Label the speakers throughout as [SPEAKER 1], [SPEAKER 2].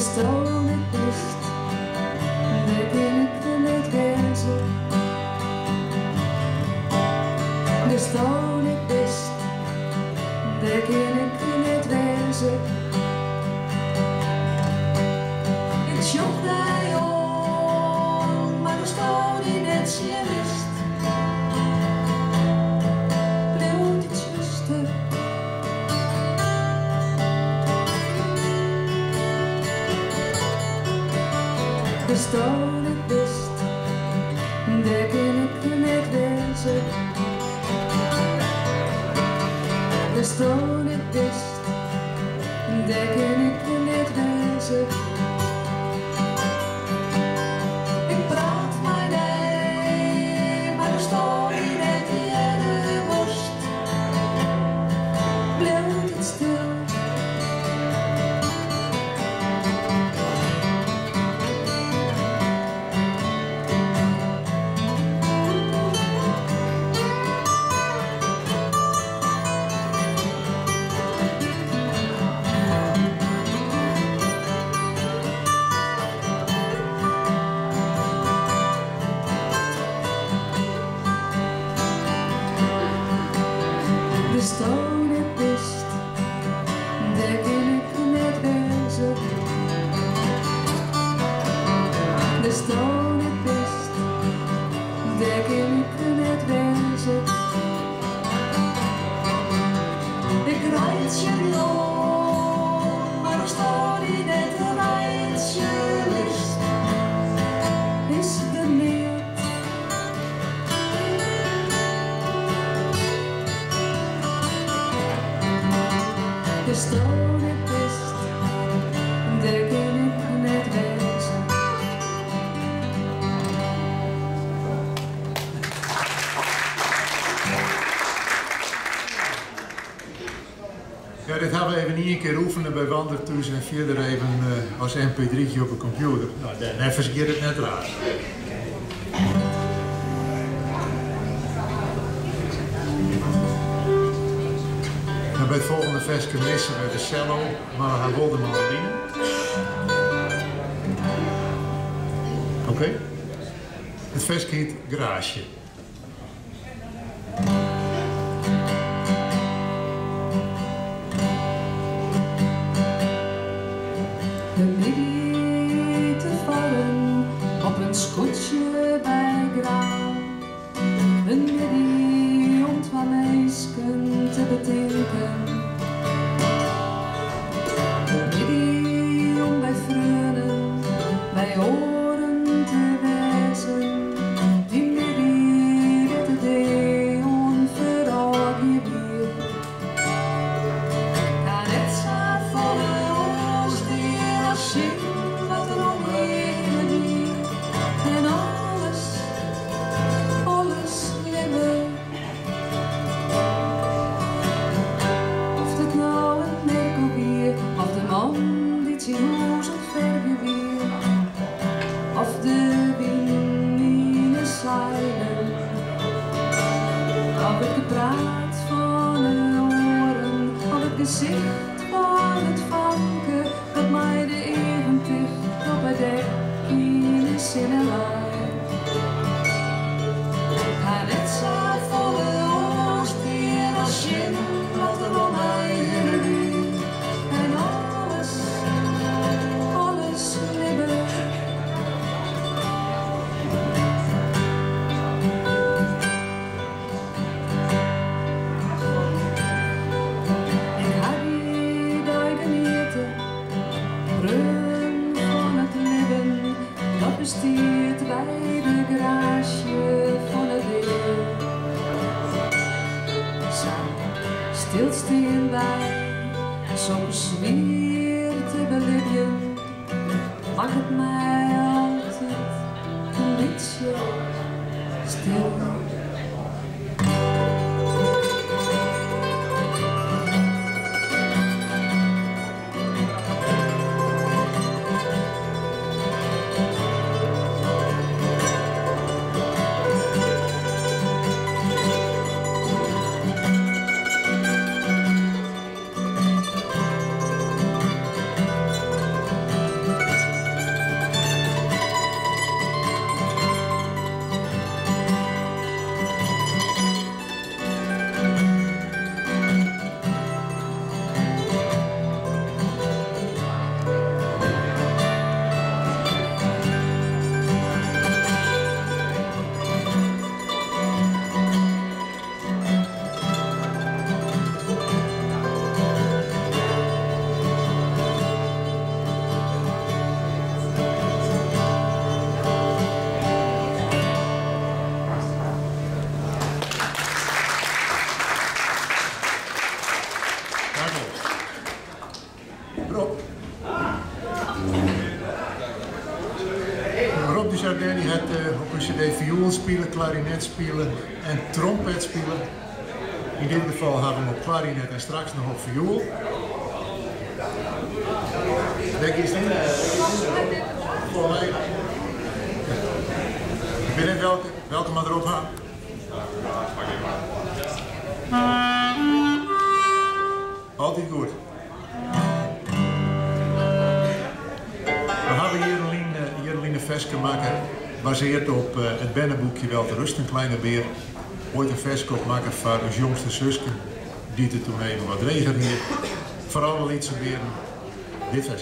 [SPEAKER 1] stond het best, dat kan ik niet wezen. Er stond het best, dat kan ik niet wezen. Ik zocht naar jou, maar er stond in het zicht. Bleef iets rustig. Er stond het best, dat kan ik niet wezen. Er stond het best, dat kan ik niet wezen. Ik praat maar nee, maar er stond in het hele borst. Bleef het stil. Er stond het best, dat kan ik niet wezen. Er stond het best, dat kan ik niet wezen. Ik rijd je nog, maar er stond in het rijtje list. Is er niet? Er stond het best, dat kan ik niet wezen.
[SPEAKER 2] Ja, dit hebben we even niet een keer oefenen bij Wandertoes en verder even als mp3'tje op een computer. Nou, dan vergeet het net raar. Bij het volgende versje missen we de cello, maar we gaan wel de mandoline. Oké? Het versje heet Garage.
[SPEAKER 1] Een midden te vallen op een scootje bij Graan. Een midden om 12 meisken te betinken. Een midden om bij vrienden, bij oren te wezen. Die midden dat de dee onverhaal je weer. En het staat volle oors die als je wat er omheen hier. En alles slimmer. Of het nou een merkelbier, of de man die zijn hoes ontvergen weer. Of de wind in de zeilen. Of het gepraat van de oren, of het gezicht van het vanken, dat mij de evenwicht op het dek in de zinnenlijn. En het staat volle oors die als je wat er om mij heen. En alles libber. Ik heb hier duidelijke run van het leven, dat bestiert bij de garage van het weer. Stilstaan bij soms weer te belibben, maakt het mij altijd een beetje stil.
[SPEAKER 2] spelen, klarinet spelen en trompet spelen. In dit geval hebben we op klarinet en straks nog op viool. Denk je eens niet? Voor mij. Ik weet niet welke maar erop gaan. Altijd goed. We hebben hier een versje maken, gebaseerd op het bennenboekje Wel te Rust, een kleine beer. Ooit een versje opmaken van ons jongste zusje, die er toen even wat regen hier. Vooral wel iets beren. Dit versje.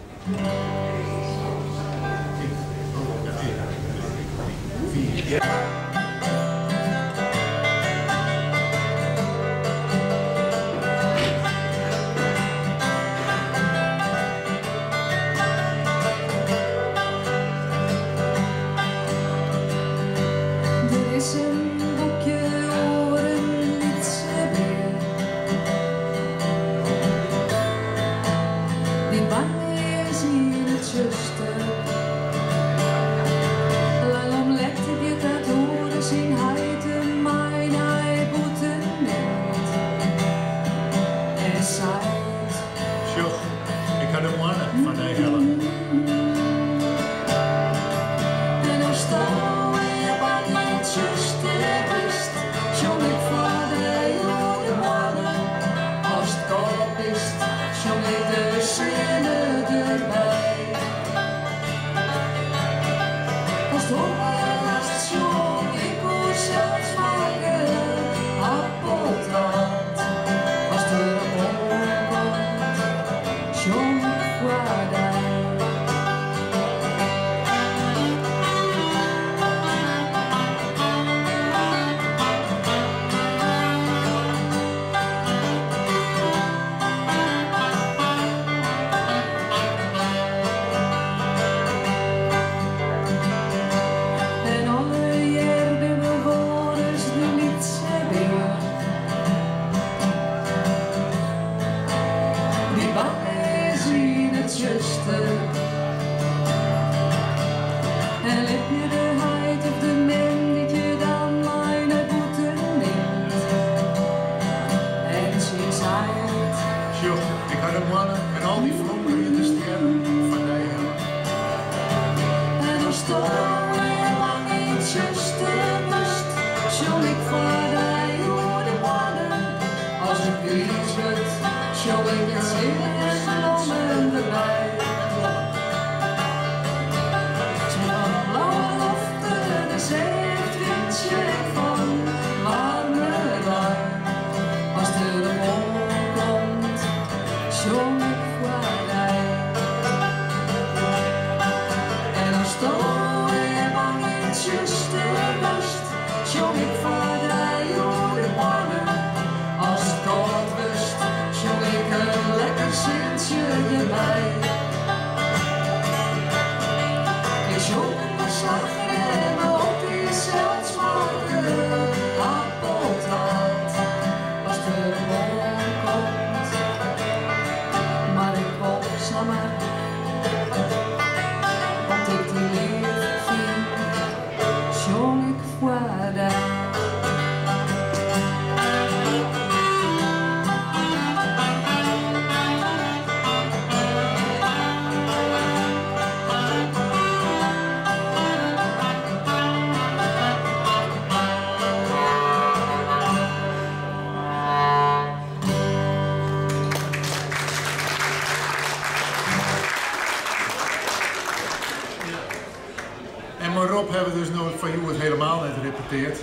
[SPEAKER 2] Hebben we dus nog van jou het helemaal net gerepeteerd.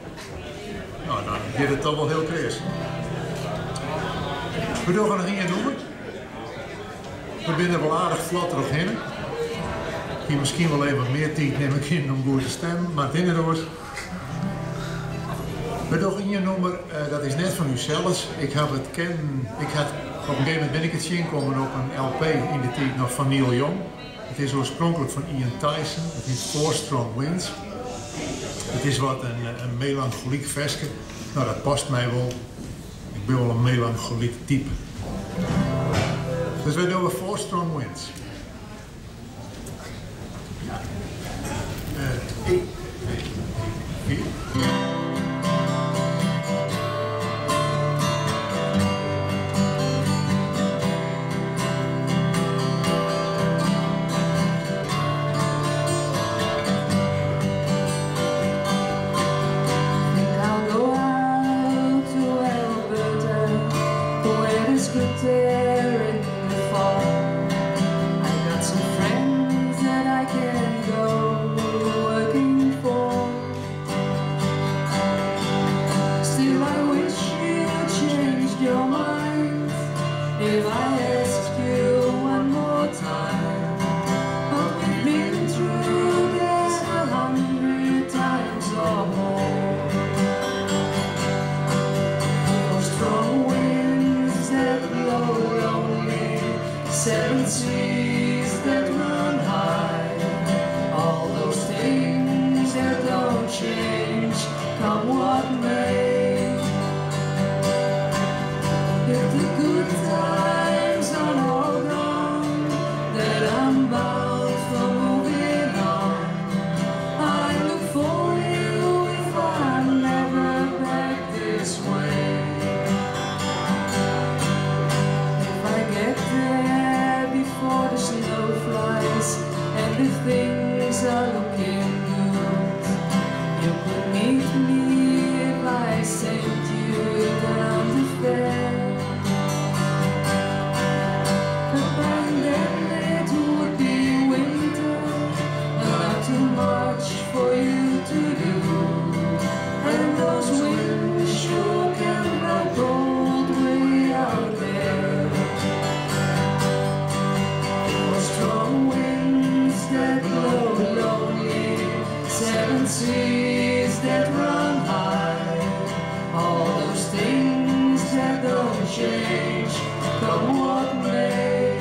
[SPEAKER 2] Nou, dan is het toch wel heel kreeg. We doen nog één noemen. We zijn wel aardig vlot erop heen. Je misschien wel even wat meer tijd nemen kunnen om goed te stemmen, maar het inderdaad. We doen één nummer, dat is net van u zelfs. Op een gegeven moment ben ik het zien komen op een LP in de tijd nog van Neil Young. Het is oorspronkelijk van Ian Tyson, het heet Four Strong Winds. Het is wat een melancholiek versje. Nou, dat past mij wel. Ik ben wel een melancholiek type. Dus wij doen Four Strong Winds. Ja. 1, 2, 3, hier.
[SPEAKER 1] Good there in the fall. I got some friends that I can go working for. Still I wish you changed your mind if I asked you one more time. But we've been through this 100 times or more. Those strong winds that blow lonely, 7 seas that run high, all those things that don't change, come what may. If the good times are all gone, then I'm bound for moving on. I look for you if I'm never back this way. Get there before the snow flies and the things are looking good. You could meet me if I sent you down the fair. But by then it would be winter and not too much for you to do. And those winds sure can blow cold way out there. Strong winds that blow lonely, 7 seas that run high, all those things that don't change, come what may.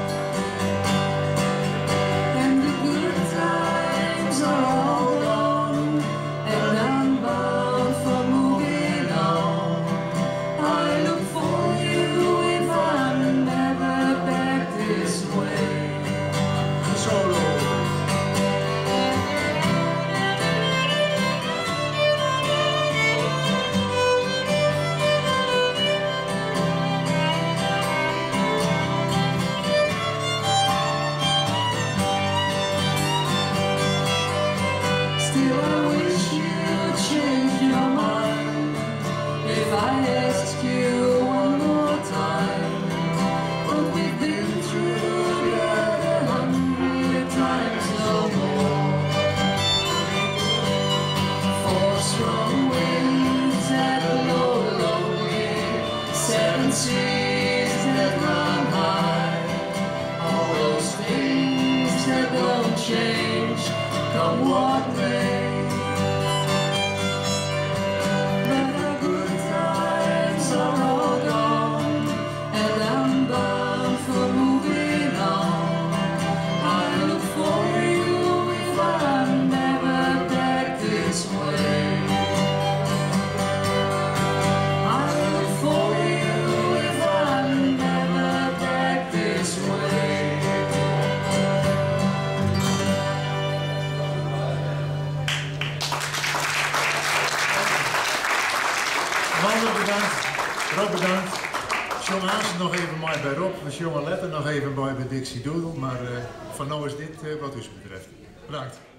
[SPEAKER 1] And the good times are all gone, and I'm bound for moving on. I look for you if I'm never back this way. Solo. Still I wish you'd change your mind if I asked you one more time. But we've been through the 100 times or more. 4 strong winds that blow lonely, 7 seas that run high, all those things that don't change, come what may. But the good times are all gone, and I'm bound for moving on. I look for you if I'm never back this way. I look for you if I'm never back this way.
[SPEAKER 2] Mannen bedankt, Rob bedankt. John Haas nog even mooi bij Rob, we jongen letter nog even mooi bij Dixie Doodle, maar van nou is dit wat u betreft. Bedankt.